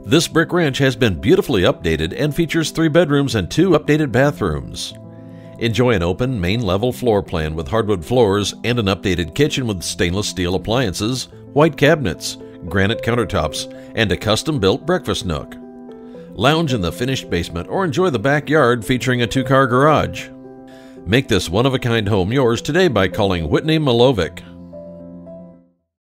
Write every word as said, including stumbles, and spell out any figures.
This brick ranch has been beautifully updated and features three bedrooms and two updated bathrooms. Enjoy an open, main-level floor plan with hardwood floors and an updated kitchen with stainless steel appliances, white cabinets, granite countertops, and a custom-built breakfast nook. Lounge in the finished basement or enjoy the backyard featuring a two-car garage. Make this one-of-a-kind home yours today by calling Whitney Malovic.